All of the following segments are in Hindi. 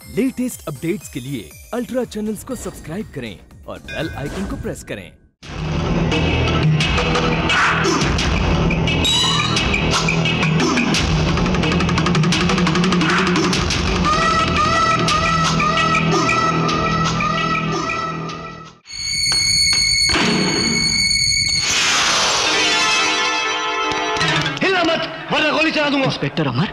लेटेस्ट अपडेट्स के लिए अल्ट्रा चैनल्स को सब्सक्राइब करें और बेल आइकन को प्रेस करें। हिलना मत वरना गोली चला दूंगा। इंस्पेक्टर अमर,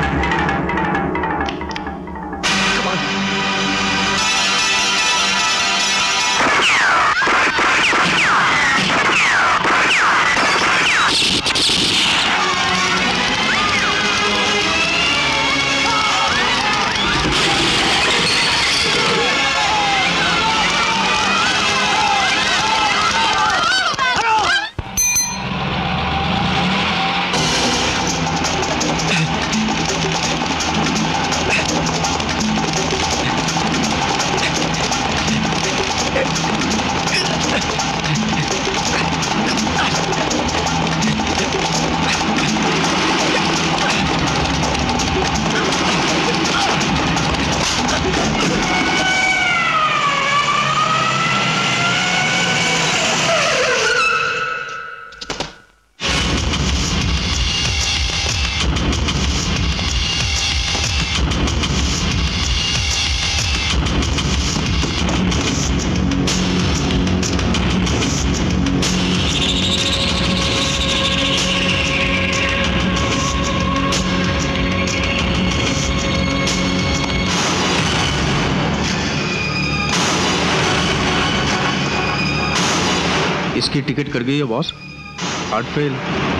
इसकी टिकट कर गई है boss. Heart fail.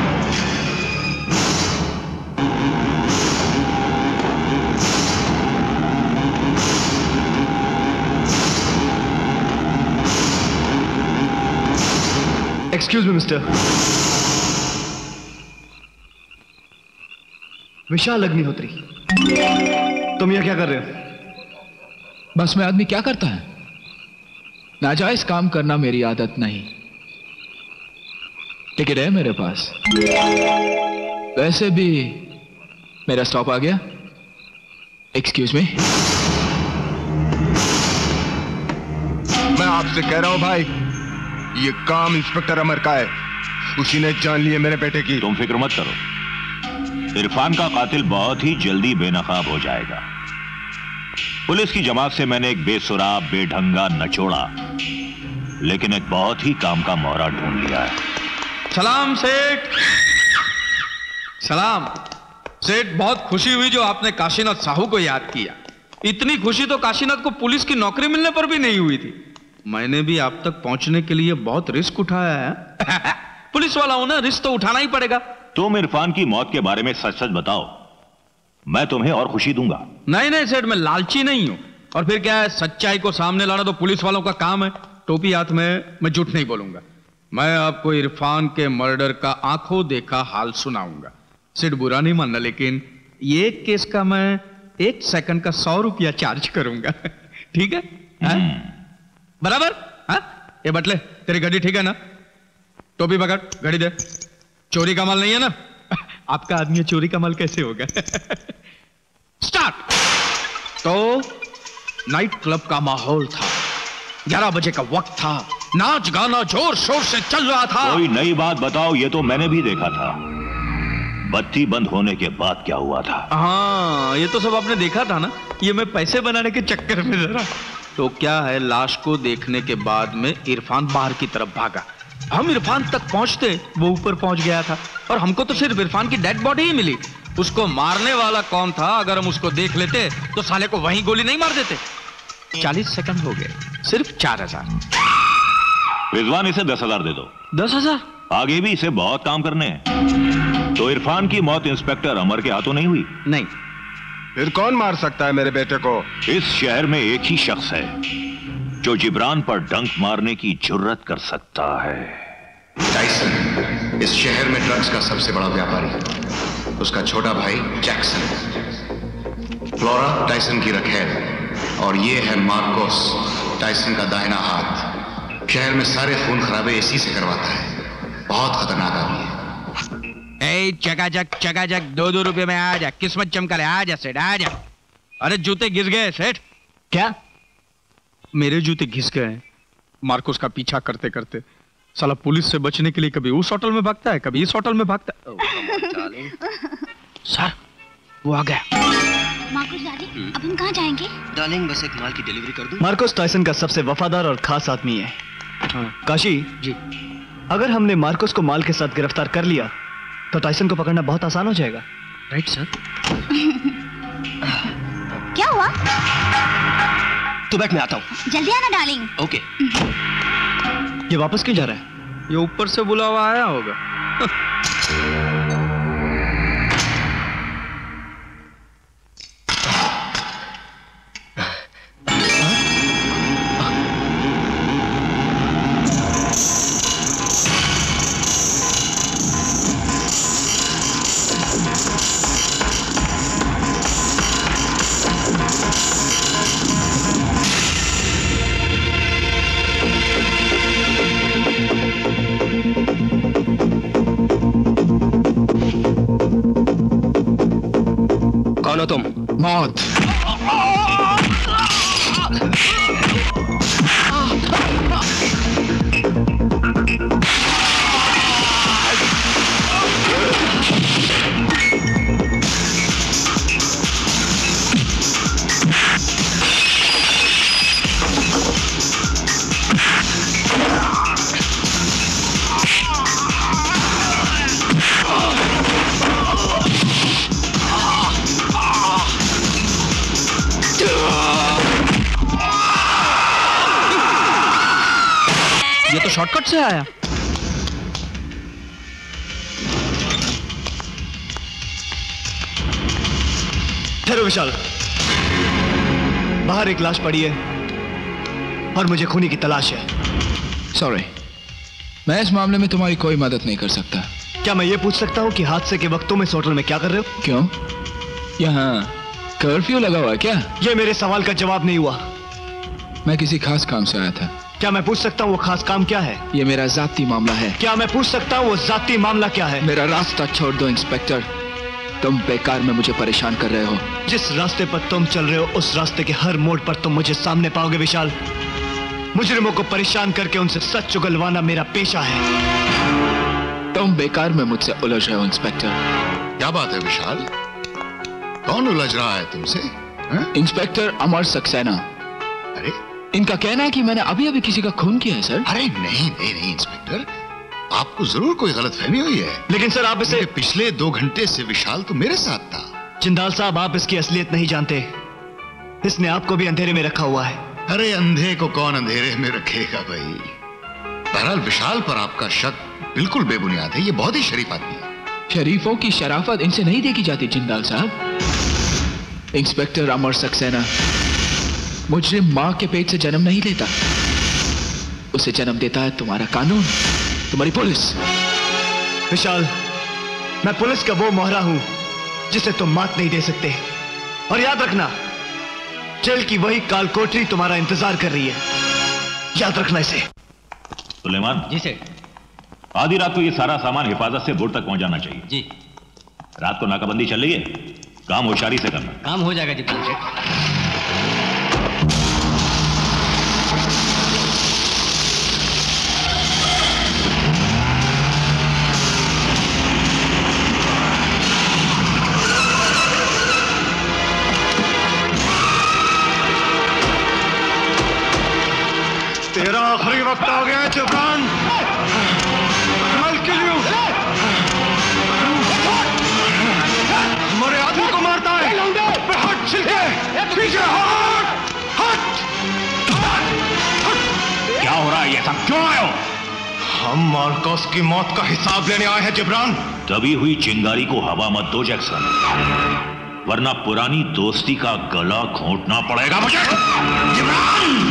Excuse me mister. Vishal Agnihotri, तुम यहाँ क्या कर रहे हो? बस में आदमी क्या करता है? नाजायज काम करना मेरी आदत नहीं। टिकट है मेरे पास। वैसे भी मेरा स्टॉप आ गया। Excuse me. मैं आपसे कह रहा हूं भाई, ये काम इंस्पेक्टर अमर का है। उसी ने जान ली है मेरे बेटे की। तुम फिक्र मत करो, इरफान का कातिल बहुत ही जल्दी बेनकाब हो जाएगा। पुलिस की जमात से मैंने एक बेसुरा बेढंगा नचोड़ा, लेकिन एक बहुत ही काम का मोहरा ढूंढ लिया है। सलाम सेठ। सलाम सेठ, बहुत खुशी हुई जो आपने काशीनाथ साहू को याद किया। इतनी खुशी तो काशीनाथ को पुलिस की नौकरी मिलने पर भी नहीं हुई थी। मैंने भी आप तक पहुंचने के लिए बहुत रिस्क उठाया है। पुलिस वाला हूं ना, रिस्क तो उठाना ही पड़ेगा। तुम इरफान की मौत के बारे में सच सच बताओ, मैं तुम्हें और खुशी दूंगा। नहीं नहीं सेठ, मैं लालची नहीं हूं। और फिर क्या है, सच्चाई को सामने लाना तो पुलिस वालों का काम है। टोपी हाथ में, मैं झूठ नहीं बोलूंगा। मैं आपको इरफान के मर्डर का आंखों देखा हाल सुनाऊंगा। सिर्फ बुरा नहीं मानना, लेकिन ये केस का मैं 1 सेकंड का 100 रुपया चार्ज करूंगा। ठीक है? बराबर? हाँ? ये बटले, तेरी घड़ी ठीक है ना? टोपी पकड़, घड़ी दे। चोरी का माल नहीं है ना? आपका आदमी चोरी का माल कैसे होगा? स्टार्ट। तो नाइट क्लब का माहौल था, 11 बजे का वक्त था, नाच गाना जोर शोर से चल रहा था। कोई नई बात बताओ, ये तो मैंने भी देखा था। बत्ती बंद होने के बाद क्या हुआ था? हाँ, ये तो सब आपने देखा था ना। ये मैं पैसे बनाने के चक्कर में जरा। तो क्या है, लाश को देखने के बाद में इरफान बाहर की तरफ भागा। हम इरफान तक पहुंचते वो ऊपर पहुंच गया था, और हमको तो सिर्फ इरफान की डेड बॉडी ही मिली। उसको मारने वाला कौन था? अगर हम उसको देख लेते तो साले को वहीं गोली नहीं मार देते। 40 सेकंड हो गए, सिर्फ 4000। रिजवान, इसे 10,000 दे दो। 10,000? आगे भी इसे बहुत काम करने हैं। तो इरफान की मौत इंस्पेक्टर अमर के हाथों नहीं हुई? नहीं। फिर कौन मार सकता है मेरे बेटे को? इस शहर में एक ही शख्स है जो जिब्रान पर डंक मारने की जुर्रत कर सकता है। टाइसन इस शहर में ड्रग्स का सबसे बड़ा व्यापारी। उसका छोटा भाई जैक्सन। फ्लोरा टाइसन की रखेल, और ये है मार्कोस, टाइसन का दाहिना हाथ। शहर में सारे खून खराबे इसी से करवाता है। बहुत खतरनाक आदमी है। चकाचक 2-2 रुपए में आ जा। किस्मत चमका ले, आ जा सेठ, आ जा। अरे जूते घिस गए सेठ। क्या? मेरे जूते घिस गए हैं मार्कोस का पीछा करते करते। साला पुलिस से बचने के लिए कभी उस होटल में भागता है, कभी इस होटल में भागता है। सर, वो आ गया। मार्कोस डार्लिंग, अब हम कहाँ जाएंगे? डार्लिंग, बस एक माल की डिलीवरी कर दूं। मार्कोस टायसन का सबसे वफादार और खास आदमी है। काशी जी, अगर हमने मार्कोस को माल के साथ गिरफ्तार कर लिया तो टायसन को पकड़ना बहुत आसान हो जाएगा। Right sir. क्या हुआ? तू बैठ, मैं आता हूँ। जल्दी आना डार्लिंग। ओके। ये वापस क्यों जा रहा है? ये ऊपर से बुलावा आया होगा। कौन हो तुम? मौत। ये तो शॉर्टकट से आया। ठहरो विशाल, बाहर एक लाश पड़ी है और मुझे खूनी की तलाश है। सॉरी, मैं इस मामले में तुम्हारी कोई मदद नहीं कर सकता। क्या मैं ये पूछ सकता हूँ कि हादसे के वक्त तुम इस होटल में क्या कर रहे हो? क्यों? यहाँ कर्फ्यू लगा हुआ है क्या? ये मेरे सवाल का जवाब नहीं हुआ। मैं किसी खास काम से आया था। क्या मैं पूछ सकता हूँ वो खास काम क्या है? ये मेरा जाती मामला है। क्या मैं पूछ सकता हूँ वो जाती मामला क्या है? मेरा रास्ता छोड़ दो इंस्पेक्टर, तुम बेकार में मुझे परेशान कर रहे हो। जिस रास्ते पर तुम चल रहे हो उस रास्ते के हर मोड़ पर तुम मुझे सामने पाओगे विशाल। मुजरिमों को परेशान करके उनसे सच उगलवाना मेरा पेशा है। तुम बेकार में मुझसे उलझ रहे हो इंस्पेक्टर। क्या बात है विशाल, कौन उलझ रहा है तुमसे? इंस्पेक्टर अमर सक्सेना। अरे इनका कहना है कि मैंने अभी अभी किसी का खून किया है सर। अरे नहीं नहीं नहीं इंस्पेक्टर, आपको जरूर कोई गलतफहमी हुई है। लेकिन सर आप इसे पिछले 2 घंटे से विशाल तो मेरे साथ था। जिंदाल साहब, आप इसकी असलियत नहीं जानते। इसने आपको भी अंधेरे में रखा हुआ है। अरे अंधे को कौन अंधेरे में रखेगा भाई। बहरहाल विशाल पर आपका शक बिल्कुल बेबुनियाद है। ये बहुत ही शरीफ आदमी है। शरीफों की शराफत इनसे नहीं देखी जाती जिंदाल साहब। इंस्पेक्टर अमर सक्सेना मुझे मां के पेट से जन्म नहीं लेता, उसे जन्म देता है तुम्हारा कानून, तुम्हारी पुलिस। विशाल, मैं पुलिस का वो मोहरा हूं जिसे तुम मात नहीं दे सकते। और याद रखना, जेल की वही काल कोठरी तुम्हारा इंतजार कर रही है। याद रखना इसे। सुलेमान जी सर। आधी रात को ये सारा सामान हिफाजत से बोर्ड तक पहुंचाना चाहिए। जी। रात को नाकाबंदी चल रही है, काम होशियारी से करना। काम हो जाएगा जितना सेठ। तेरा आखिरी वक्त आ गया है जबरान। हमारे आदमी को मारता है। हट छिलके, पीछे हट, हट। क्या हो रहा है? ये सब क्यों आए हो? हम मार्कोस की मौत का हिसाब लेने आए हैं जिब्रान। दबी हुई चिंगारी को हवा मत दो जैक्सन, वरना पुरानी दोस्ती का गला घोंटना पड़ेगा मुझे। जिब्रान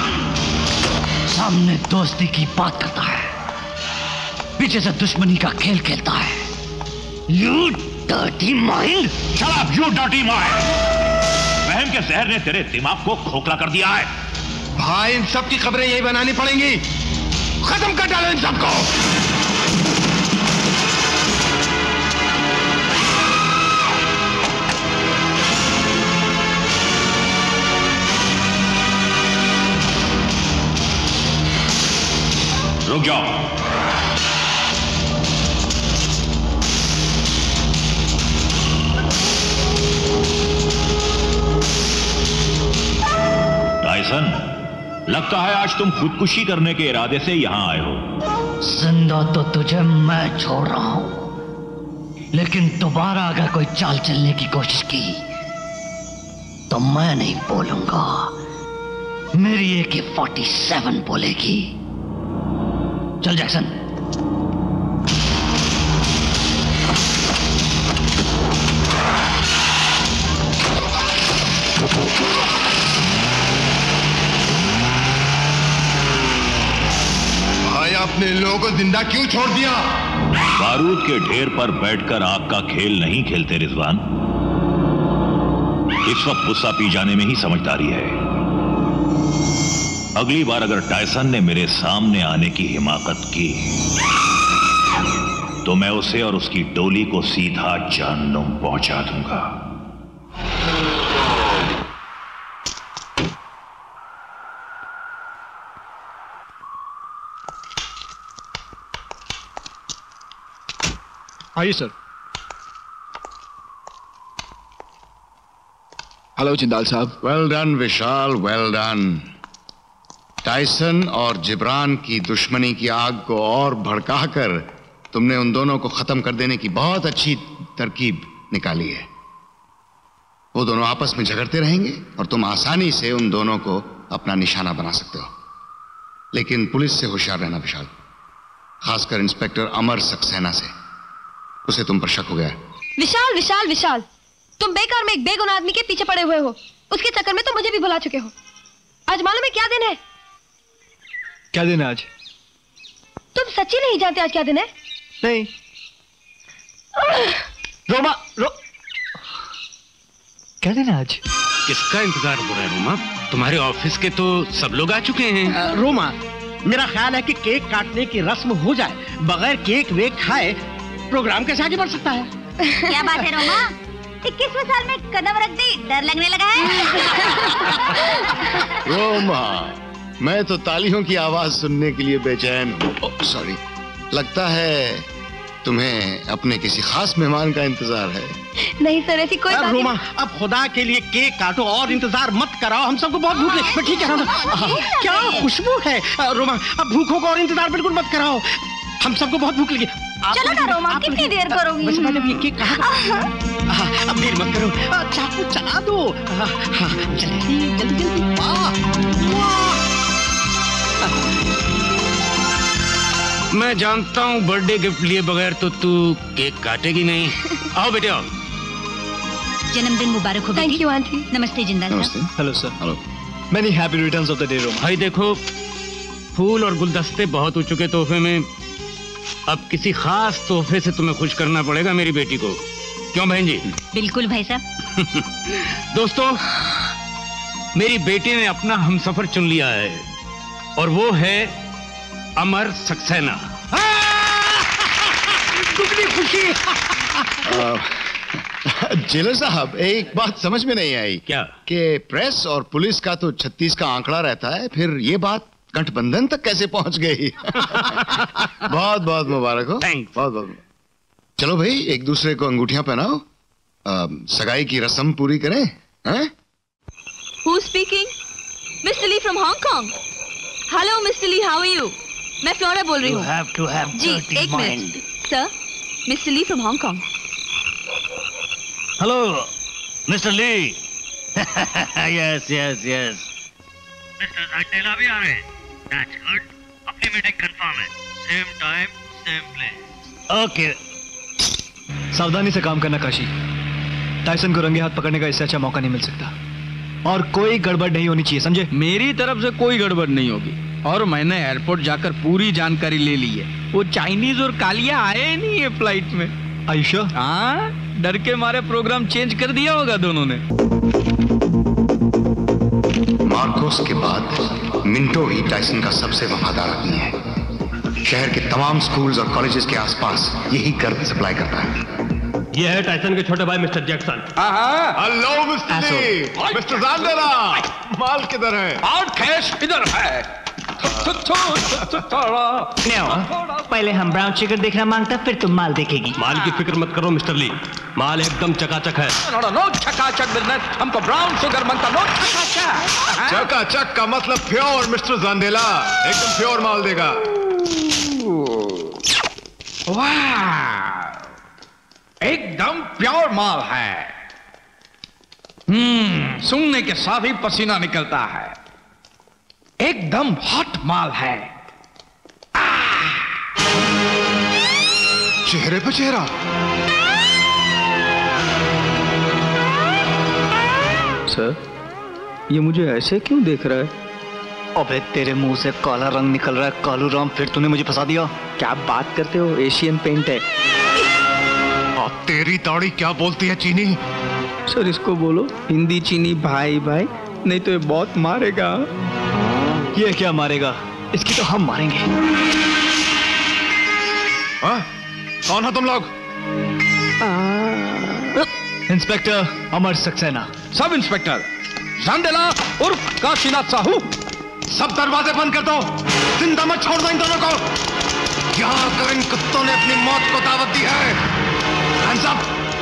सामने दोस्ती की बात करता है, पीछे से दुश्मनी का खेल खेलता है। You dirty mind! Shut up, you dirty mind! बहन के जहर ने तेरे दिमाग को खोखला कर दिया है। भाई इन सब की खबरें यही बनानी पड़ेंगी। खत्म कर डालो इन सबको। रुक जाओ। टाइसन, लगता है आज तुम खुदकुशी करने के इरादे से यहां आए हो। जिंदा तो तुझे मैं छोड़ रहा हूं, लेकिन दोबारा अगर कोई चाल चलने की कोशिश की तो मैं नहीं बोलूंगा, मेरी AK-47 बोलेगी। चल जैक्सन। भाई आपने इन लोगों को जिंदा क्यों छोड़ दिया? बारूद के ढेर पर बैठकर आग का खेल नहीं खेलते रिजवान। इस वक्त गुस्सा पी जाने में ही समझदारी है। अगली बार अगर टायसन ने मेरे सामने आने की हिमाकत की तो मैं उसे और उसकी टोली को सीधा जहन्नुम पहुंचा दूंगा। आइए सर। हेलो जिंदाल साहब। Well done Vishal, well done. Tyson और जिब्रान की दुश्मनी की आग को और भड़काकर तुमने उन दोनों को खत्म कर देने की बहुत अच्छी तरकीब निकाली है। वो दोनों आपस में झगड़ते रहेंगे और तुम आसानी से उन दोनों को अपना निशाना बना सकते हो। लेकिन पुलिस से होशियार रहना विशाल, खासकर इंस्पेक्टर अमर सक्सेना से। उसे तुम पर शक हो गया। विशाल विशाल विशाल, तुम बेकार में एक बेगुनाह आदमी के पीछे पड़े हुए हो। उसके चक्कर में तुम मुझे भी भुला चुके हो। आज मालूम है क्या दिन है? क्या दिन है आज? तुम सच्ची नहीं जानते आज क्या दिन है? नहीं। रोमा क्या दिन है आज? किसका इंतजार हो रहा है रोमा? तुम्हारे ऑफिस के तो सब लोग आ चुके हैं। रोमा, मेरा ख्याल है कि केक काटने की रस्म हो जाए। बगैर केक वेक खाए प्रोग्राम कैसे आगे बढ़ सकता है? क्या बात है रोमा, 21वें साल में कदम रख दी, डर लगने लगा है। रोमा, मैं तो तालियों की आवाज सुनने के लिए बेचैन हूँ। सॉरी, लगता है तुम्हें अपने किसी खास मेहमान का इंतजार है। नहीं सर, ऐसी कोई बात रोमा, अब खुदा के लिए केक काटो और इंतजार मत कराओ। हम सबको बहुत भूख लगी। ठीक है, क्या खुशबू है। रोमा, अब भूखों को और इंतजार बिल्कुल मत कराओ। हम सबको बहुत भूख लगी। चलो ना रोमा, कितनी देर करोगी? वैसे मैडम ये केक कहाँ? अब देर मत करो, चाकू चला दो। जल्दी जल्दी जल्दी। मैं जानता हूँ बर्थडे गिफ्ट लिए बगैर तो तू केक काटेगी नहीं। आओ बेटे आओ। जन्मदिन मुबारक हो। Thank you aunty. नमस्ते जिंदाल। नमस्ते। Hello sir. Hello. Many happy returns of the day Roma. भाई देखो, फूल और गुलदस्ते बहुत हो चुके तोहफे में। अब किसी खास तोहफे से तुम्हें खुश करना पड़ेगा मेरी बेटी को। क्यों बहन जी? बिल्कुल भाई साहब। दोस्तों, मेरी बेटी ने अपना हमसफर चुन लिया है और वो है अमर सक्सेना। कितनी खुशी। जेलर साहब, एक बात समझ में नहीं आई। क्या? कि प्रेस और पुलिस का तो 36 का आंकड़ा रहता है, फिर ये बात गठबंधन तक कैसे पहुंच गई? बहुत बहुत मुबारक हो। बहुत बहुत। चलो भाई, एक दूसरे को अंगूठियां पहनाओ, सगाई की रस्म पूरी करें। Who's speaking? Mr. Lee from Hong Kong. Hello Mr. Lee, how are you? मैं फ्लोरा बोल रही हूँ। You have to have ji, dirty एक mind. Minute. Sir, Mr. Lee from Hong Kong. Hello, Mr. Lee. Yes, yes, yes. Mr. Rajnela भी आ रहे हैं। That's good. अपनी मीटिंग कंफर्म है। Same time, same place. Okay. सावधानी से काम करना काशी। टाइसन को रंगे हाथ पकड़ने का इससे अच्छा मौका नहीं मिल सकता। और कोई गड़बड़ नहीं होनी चाहिए, समझे? मेरी तरफ से कोई गड़बड़ नहीं होगी। और मैंने एयरपोर्ट जाकर पूरी जानकारी ले ली है। वो चाइनीज और कालिया आए नहीं है फ्लाइट में। आयुष्य? हाँ, डर के मारे प्रोग्राम चेंज कर दिया होगा दोनों ने। मार्कोस के बाद मिंटो ही टाइसन का सबसे वफादार आदमी है। शहर के तमाम स्कूल्स और कॉलेजेस के आसपास यही कर्ज सप्लाई करता है। ये है टाइसन के छोटे भाई mister Jackson. Hello mister Lee, mister Randela, माल किधर है? और कैश इधर है। पहले हम ब्राउन शुगर देखना मांगता, फिर तुम माल देखेगी। माल की फिक्र मत करो मिस्टर ली, माल एकदम चकाचक है। नो चकाचक बिजनेस, हमको ब्राउन शुगर मांगता, नो चकाचक। चकाचक का मतलब प्योर मिस्टर जानदेला, एकदम प्योर माल देगा। वाह, एकदम प्योर माल है। सूंघने के साथ ही पसीना निकलता है, एकदम हॉट माल है। चेहरे पे चेहरा। सर, ये मुझे ऐसे क्यों देख रहा है? अबे तेरे मुंह से काला रंग निकल रहा है कालू राम, फिर तूने मुझे फंसा दिया। क्या बात करते हो, एशियन पेंट है। और तेरी दाढ़ी क्या बोलती है चीनी? सर इसको बोलो हिंदी चीनी भाई भाई, नहीं तो ये बहुत मारेगा। ये क्या मारेगा, इसकी तो हम मारेंगे। हाँ? कौन हो तुम लोग? इंस्पेक्टर अमर सक्सेना। सब इंस्पेक्टर जानदेला उर्फ काशीनाथ साहू। सब दरवाजे बंद कर दो, जिंदा मत छोड़ दो इन दोनों को। यहाँ कर इन कुत्तों ने अपनी मौत को दावत दी है। Hands up!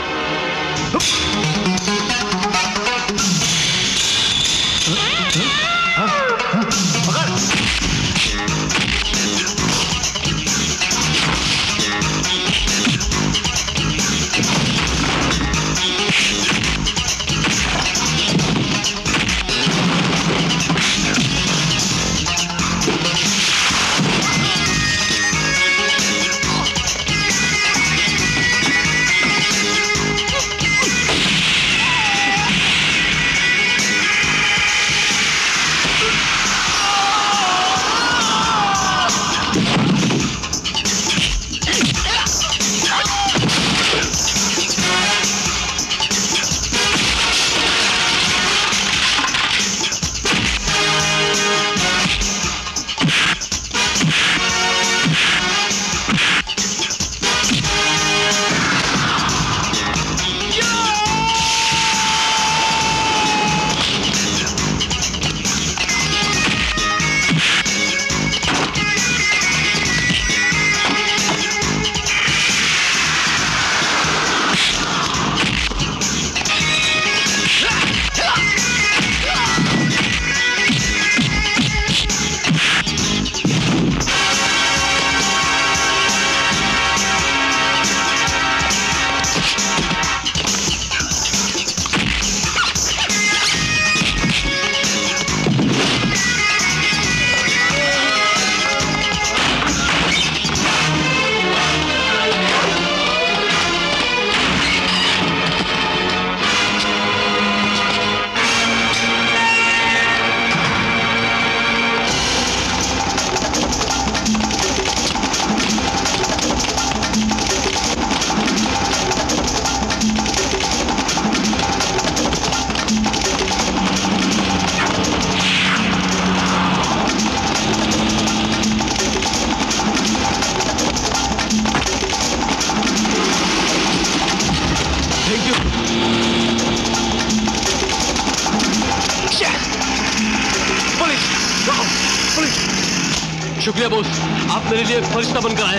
शुक्रिया बॉस, आप मेरे लिए फरिश्ता बनकर आए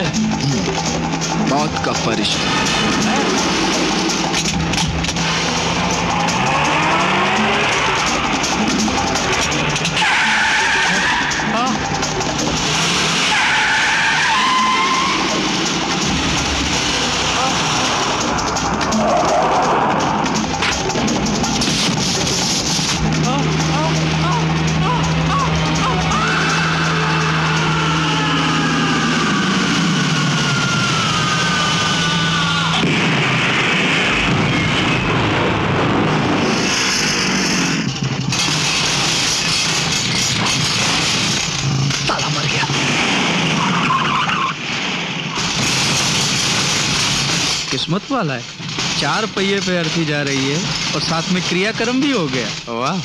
हैं। मौत का फरिश्ता। किस्मत वाला है, 4 पहिए पे अर्थी जा रही है और साथ में क्रियाक्रम भी हो गया। वाह।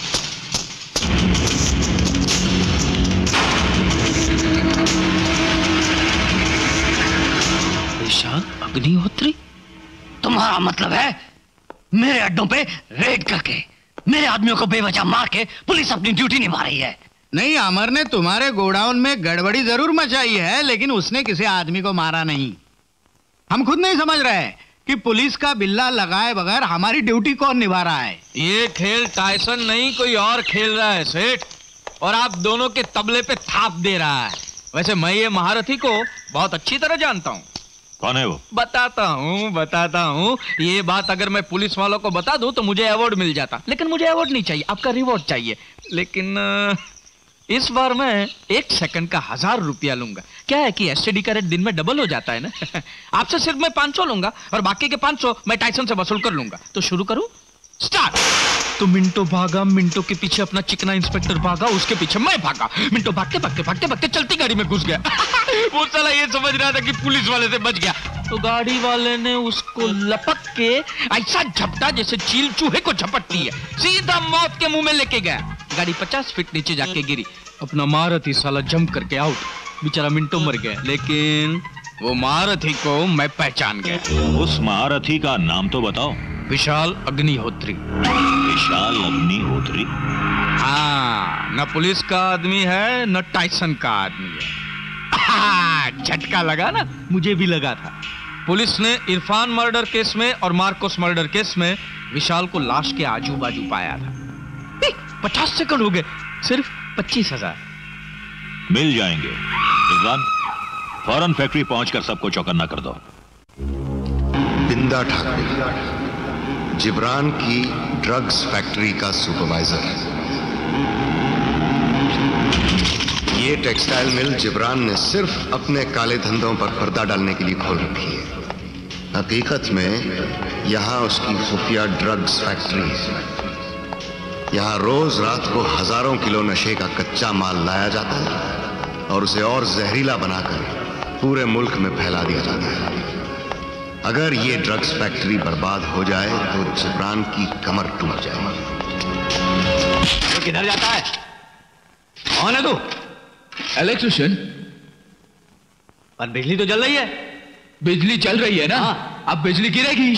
अग्निहोत्री, तुम्हारा मतलब है मेरे अड्डों पे रेड करके मेरे आदमियों को बेवजह मार के पुलिस अपनी ड्यूटी निभा रही है? नहीं, अमर ने तुम्हारे गोडाउन में गड़बड़ी जरूर मचाई है, लेकिन उसने किसी आदमी को मारा नहीं। हम खुद नहीं समझ रहे कि पुलिस का बिल्ला लगाए बगैर हमारी ड्यूटी कौन निभा रहा है। ये खेल टाइसन नहीं कोई और खेल रहा है सेठ, और आप दोनों के तबले पे थाप दे रहा है। वैसे मैं ये महारथी को बहुत अच्छी तरह जानता हूँ। कौन है वो? बताता हूँ। ये बात अगर मैं पुलिस वालों को बता दूं तो मुझे अवार्ड मिल जाता, लेकिन मुझे अवार्ड नहीं चाहिए, आपका रिवॉर्ड चाहिए। लेकिन इस बार मैं 1 सेकंड का 1000 रुपया लूंगा। क्या है कि एसटीडी का रेट दिन में डबल हो जाता है ना। आपसे सिर्फ मैं 500 लूंगा और बाकी के 500 मैं टाइसन से वसूल कर लूंगा। तो शुरू करूं? स्टार्ट। तो मिंटो भागा, मिंटो के पीछे अपना चिकना इंस्पेक्टर भागा, उसके पीछे मैं भागा। मिंटो भागते चलती गाड़ी में घुस गया। वो साला ये समझ रहा था कि पुलिस वाले से बच गया, तो गाड़ी वाले ने उसको लपक के ऐसा झपटा जैसे चील चूहे को झपटती है, सीधा मौत के मुंह में लेके गया। गाड़ी 50 फीट नीचे जाके गिरी। अपना महारथी साला जंप करके आउट। बेचारा मिंटो मर गया, लेकिन वो महारथी को मैं पहचान गया। उस महारथी का नाम तो बताओ। विशाल अग्निहोत्री। विशाल अग्निहोत्री? हाँ, न पुलिस का आदमी है न टाइसन का आदमी है। झटका लगा ना? मुझे भी लगा था। पुलिस ने इरफान मर्डर केस में और मार्कोस मर्डर केस में विशाल को लाश के आजू बाजू पाया था। 50 सेकंड हो गए, सिर्फ 25,000 मिल जाएंगे। इरफान, फौरन फैक्ट्री पहुंचकर सबको चौकन्ना कर दो। बिंदा ठाकुर, जिब्रान की ड्रग्स फैक्ट्री का सुपरवाइजर है। ये टेक्सटाइल मिल जिब्रान ने सिर्फ अपने काले धंधों पर पर्दा डालने के लिए खोल रखी है। हकीकत में यहां उसकी खुफिया ड्रग्स फैक्ट्री है। यहां रोज रात को हजारों किलो नशे का कच्चा माल लाया जाता है और उसे और जहरीला बनाकर पूरे मुल्क में फैला दिया जाता है। अगर ये ड्रग्स फैक्ट्री बर्बाद हो जाए तो जिब्रान की कमर टूट जाएगी। तो किधर जाता है? कौन है तू? इलेक्ट्रिशियन। पर बिजली तो जल रही है। बिजली चल रही है ना? हाँ। अब बिजली गिरेगी।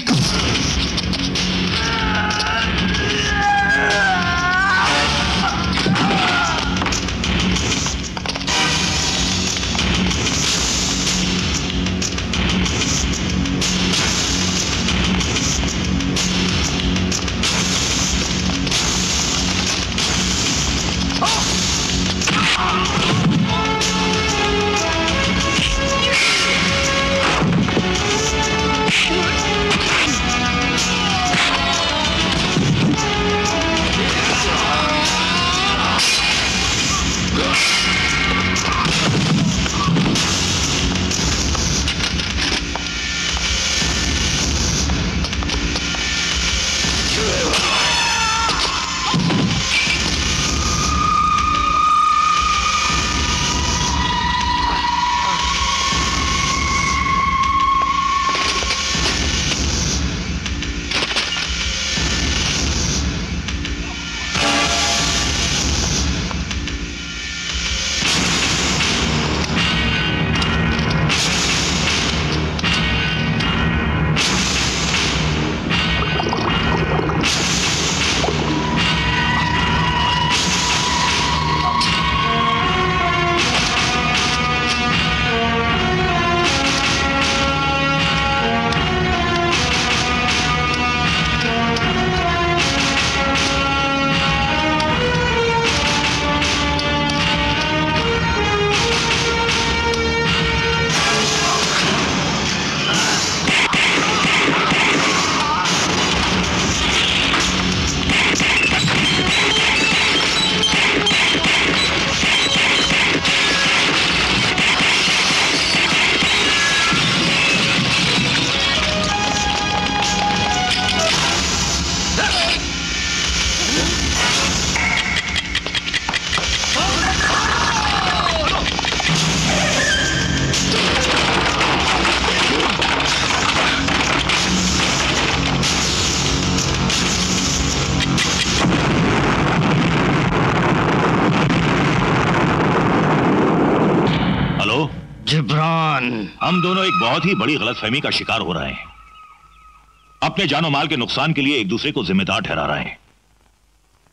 हम दोनों एक बहुत ही बड़ी गलतफहमी का शिकार हो रहे हैं। अपने जानो माल के नुकसान के लिए एक दूसरे को जिम्मेदार ठहरा रहे हैं।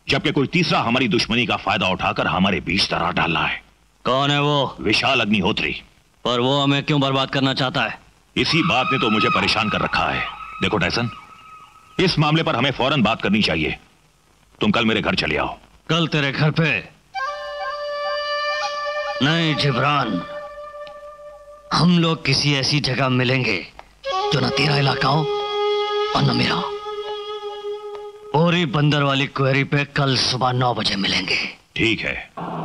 जबकि कोई तीसरा हमारी दुश्मनी का फायदा उठाकर हमारे बीच दरार डाल रहा है। कौन है वो? विशाल अग्निहोत्री। पर वो हमें क्यों बर्बाद करना चाहता है? इसी बात ने तो मुझे परेशान कर रखा है। देखो टाइसन, इस मामले पर हमें फौरन बात करनी चाहिए। तुम कल मेरे घर चले आओ। कल तेरे घर पे? नहीं जिब्रान, हम लोग किसी ऐसी जगह मिलेंगे जो न तेरा इलाका हो और न मेरा। पूरी बंदर वाली क्वेरी पे कल सुबह 9 बजे मिलेंगे। ठीक है।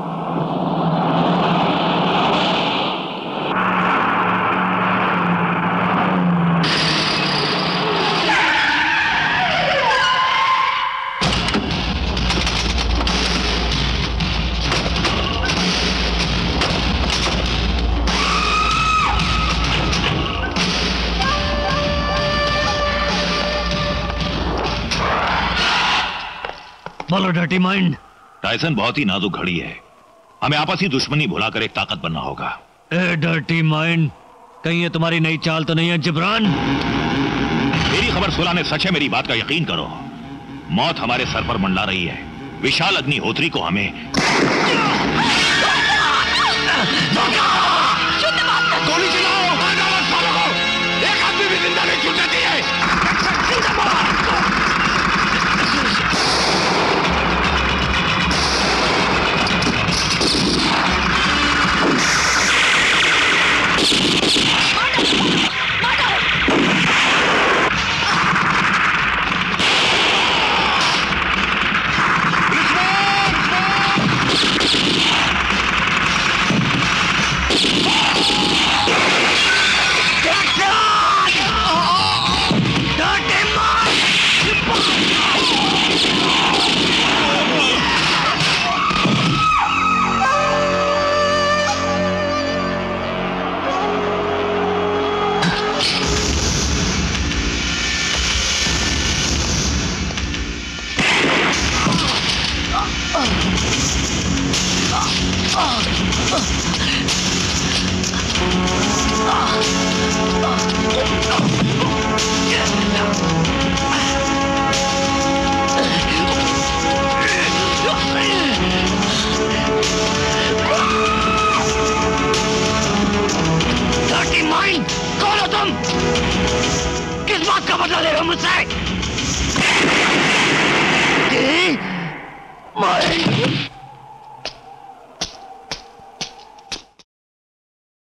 बोलो डर्टी माइंड। टाइसन, बहुत ही नाजुक घड़ी है। हमें आपसी दुश्मनी भुलाकर एक ताकत बनना होगा। ए डर्टी माइंड, कहीं ये तुम्हारी नई चाल तो नहीं है जिब्रान? मेरी खबर सुनाने सच है, मेरी बात का यकीन करो। मौत हमारे सर पर मंडला रही है। विशाल अग्निहोत्री को हमें गोली चलाओ। एक आदमी भी जिंदा नहीं छूटने दिए। कौन हो तुम? किस बात का बदला ले रहे हो मुझसे?